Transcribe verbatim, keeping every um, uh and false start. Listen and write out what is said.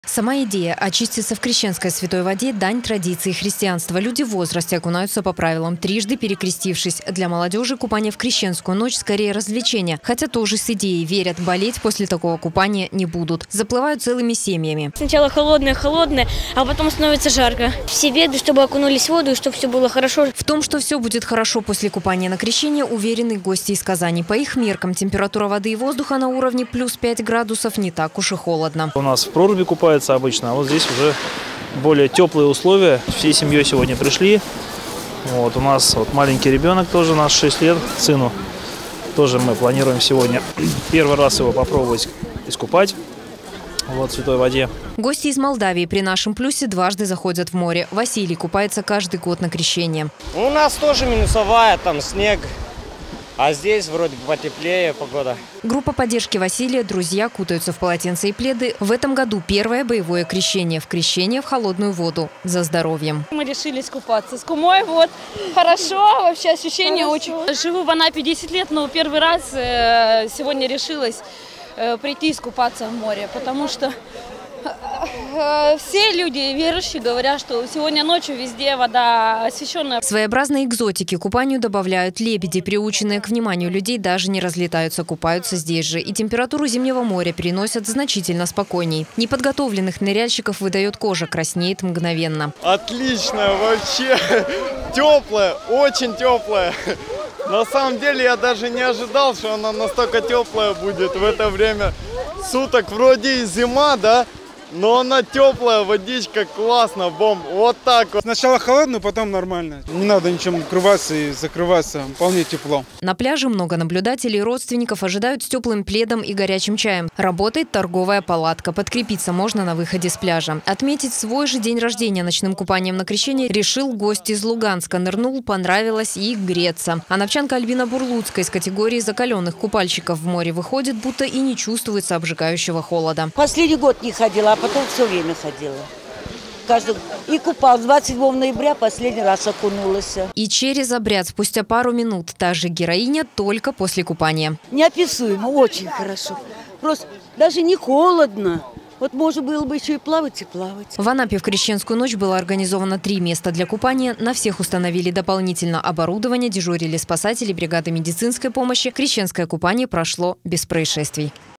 Сама идея очиститься в крещенской святой воде – дань традиции христианства. Люди в возрасте окунаются по правилам, трижды перекрестившись. Для молодежи купание в крещенскую ночь скорее развлечение. Хотя тоже с идеей верят, болеть после такого купания не будут. Заплывают целыми семьями. Сначала холодное-холодное, а потом становится жарко. Все беды, чтобы окунулись в воду и чтобы все было хорошо. В том, что все будет хорошо после купания на крещение, уверены гости из Казани. По их меркам температура воды и воздуха на уровне плюс пять градусов не так уж и холодно. У нас в проруби купаются обычно, а вот здесь уже более теплые условия. Всей семьей сегодня пришли. Вот у нас вот маленький ребенок тоже, у нас шесть лет, сыну. Тоже мы планируем сегодня первый раз его попробовать искупать вот в святой воде. Гости из Молдавии при нашем плюсе дважды заходят в море. Василий купается каждый год на крещение. У нас тоже минусовая, там снег. А здесь вроде бы потеплее погода. Группа поддержки Василия, друзья кутаются в полотенца и пледы. В этом году первое боевое крещение. В крещение в холодную воду. За здоровьем. Мы решили искупаться с кумой. Вот. Хорошо, вообще ощущение очень. Живу в Анапе десять лет, но первый раз э, сегодня решилась э, прийти искупаться в море. Потому что э, все люди верующие говорят, что сегодня ночью везде вода освященная. Своеобразные экзотики купанию добавляют лебеди, приученные к вниманию людей, даже не разлетаются, купаются здесь же. И температуру зимнего моря переносят значительно спокойней. Неподготовленных ныряльщиков выдает кожа, краснеет мгновенно. Отлично, вообще теплая, очень теплая. На самом деле я даже не ожидал, что она настолько теплая будет в это время суток. Вроде и зима, да? Но она теплая, водичка, классно, бомб. Вот так вот. Сначала холодно, потом нормально. Не надо ничем укрываться и закрываться. Вполне тепло. На пляже много наблюдателей и родственников ожидают с теплым пледом и горячим чаем. Работает торговая палатка. Подкрепиться можно на выходе с пляжа. Отметить свой же день рождения ночным купанием на крещение решил гость из Луганска. Нырнул, понравилось и греться. А новчанка Альбина Бурлуцкая из категории закаленных купальщиков в море выходит, будто и не чувствуется обжигающего холода. Последний год не ходила, а потом все время ходила. Каждый... И купалась. двадцать седьмого ноября последний раз окунулась. И через обряд спустя пару минут та же героиня только после купания. Неописуемо, очень хорошо. Просто даже не холодно. Вот можно было бы еще и плавать, и плавать. В Анапе в крещенскую ночь было организовано три места для купания. На всех установили дополнительно оборудование, дежурили спасатели, бригады медицинской помощи. Крещенское купание прошло без происшествий.